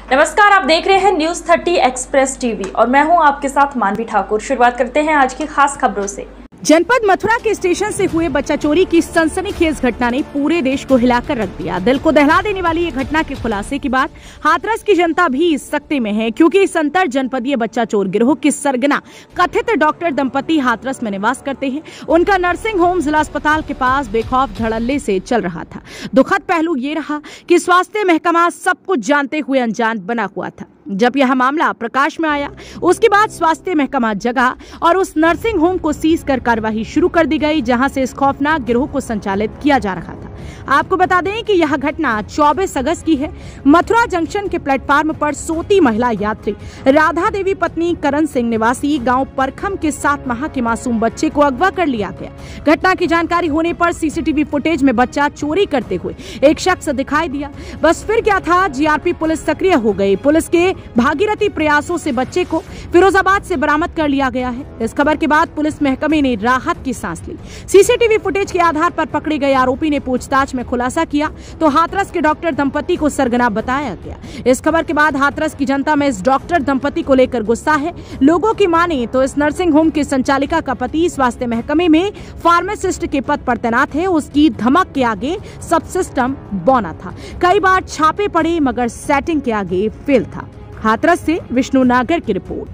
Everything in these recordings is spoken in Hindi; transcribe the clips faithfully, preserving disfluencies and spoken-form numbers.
नमस्कार, आप देख रहे हैं न्यूज थर्टी एक्सप्रेस टीवी और मैं हूं आपके साथ मानवी ठाकुर। शुरुआत करते हैं आज की खास खबरों से। जनपद मथुरा के स्टेशन से हुए बच्चा चोरी की सनसनीखेज घटना ने पूरे देश को हिलाकर रख दिया। दिल को दहला देने वाली ये घटना के खुलासे के बाद हाथरस की जनता भी सकते में है, क्योंकि इस अंतर जनपदीय बच्चा चोर गिरोह के सरगना कथित डॉक्टर दंपति हाथरस में निवास करते हैं। उनका नर्सिंग होम जिला अस्पताल के पास बेखौफ धड़ल्ले से चल रहा था। दुखद पहलू ये रहा कि स्वास्थ्य महकमा सब कुछ जानते हुए अनजान बना हुआ था। जब यह मामला प्रकाश में आया, उसके बाद स्वास्थ्य महकमा जगा और उस नर्सिंग होम को सीज कर कार्यवाही शुरू कर दी गई, जहां से इस खौफनाक गिरोह को संचालित किया जा रहा था। आपको बता दें कि यह घटना चौबीस अगस्त की है। मथुरा जंक्शन के प्लेटफार्म पर सोती महिला यात्री राधा देवी पत्नी करण सिंह निवासी गांव परखम के सात माह के मासूम बच्चे को अगवा कर लिया गया। घटना की जानकारी होने पर सीसीटीवी फुटेज में बच्चा चोरी करते हुए एक शख्स दिखाई दिया। बस फिर क्या था, जीआरपी पुलिस सक्रिय हो गई। पुलिस के भागीरथी प्रयासों से बच्चे को फिरोजाबाद से बरामद कर लिया गया है। इस खबर के बाद पुलिस महकमे ने राहत की सांस ली। सीसीटीवी फुटेज के आधार पर पकड़े गए आरोपी ने पूछताछ में खुलासा किया तो हाथरस के डॉक्टर दंपति को सरगना बताया गया। इस खबर के बाद हाथरस की जनता में इस डॉक्टर दंपति को लेकर गुस्सा है। लोगों की माने तो इस नर्सिंग होम के संचालिका का पति स्वास्थ्य महकमे में फार्मासिस्ट के पद पर तैनात है। उसकी धमक के आगे सब सिस्टम बौना था। कई बार छापे पड़े मगर सेटिंग के आगे फेल था। हाथरस से विष्णु नागर की रिपोर्ट।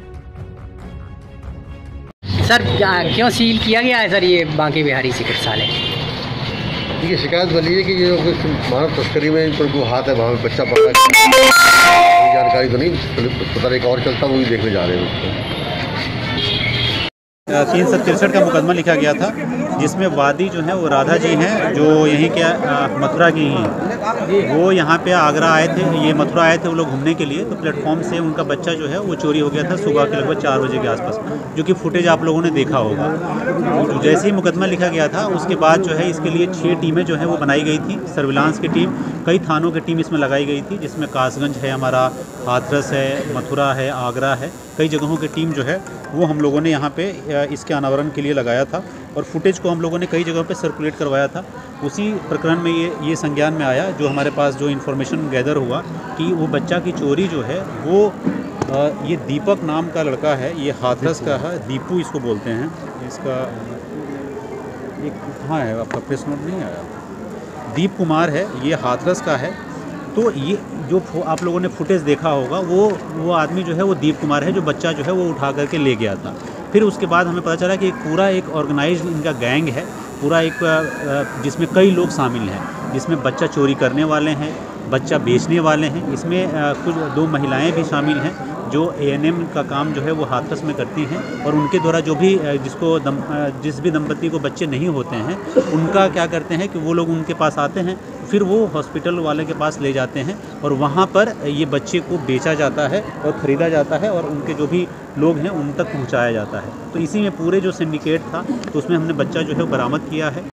सर क्यों सील किया गया है सर ये बांके बिहारी चिकित्सालय? देखिए, शिकायत बनी है कि ये मानव तस्करी में इनको हाथ है, वहाँ बच्चा पकड़ा। कोई जानकारी तो नहीं, पता एक और चलता वो भी देखने जा रहे हैं उसको। तीन सौ तिरसठ का मुकदमा लिखा गया था, जिसमें वादी जो है वो राधा जी हैं, जो यहीं के मथुरा की ही हैं। वो यहाँ पे आगरा आए थे, ये मथुरा आए थे वो लोग घूमने के लिए। तो प्लेटफॉर्म से उनका बच्चा जो है वो चोरी हो गया था सुबह के लगभग चार बजे के आसपास, जो कि फुटेज आप लोगों ने देखा होगा। तो जैसे ही मुकदमा लिखा गया था, उसके बाद जो है इसके लिए छः टीमें जो है वो बनाई गई थी। सर्विलांस की टीम, कई थानों की टीम इसमें लगाई गई थी, जिसमें कासगंज है, हमारा हाथरस है, मथुरा है, आगरा है, कई जगहों की टीम जो है वो हम लोगों ने यहाँ पे इसके अनावरण के लिए लगाया था। और फुटेज को हम लोगों ने कई जगहों पे सर्कुलेट करवाया था। उसी प्रकरण में ये ये संज्ञान में आया, जो हमारे पास जो इन्फॉर्मेशन गैदर हुआ कि वो बच्चा की चोरी जो है वो आ, ये दीपक नाम का लड़का है, ये हाथरस का है, दीपू इसको बोलते हैं। इसका एक कहाँ है आपका प्रेस नोट नहीं आया? दीप कुमार है, ये हाथरस का है। तो ये जो आप लोगों ने फुटेज देखा होगा, वो वो आदमी जो है वो दीप कुमार है, जो बच्चा जो है वो उठा करके ले गया था। फिर उसके बाद हमें पता चला कि एक पूरा एक ऑर्गेनाइज्ड इनका गैंग है, पूरा एक जिसमें कई लोग शामिल हैं, जिसमें बच्चा चोरी करने वाले हैं, बच्चा बेचने वाले हैं। इसमें कुछ दो महिलाएं भी शामिल हैं, जो एएनएम का काम जो है वो हाथरस में करती हैं। और उनके द्वारा जो भी जिसको दम जिस भी दंपति को बच्चे नहीं होते हैं, उनका क्या करते हैं कि वो लोग उनके पास आते हैं, फिर वो हॉस्पिटल वाले के पास ले जाते हैं और वहाँ पर ये बच्चे को बेचा जाता है और ख़रीदा जाता है और उनके जो भी लोग हैं उन तक पहुँचाया जाता है। तो इसी में पूरे जो सिंडिकेट था, तो उसमें हमने बच्चा जो है बरामद किया है।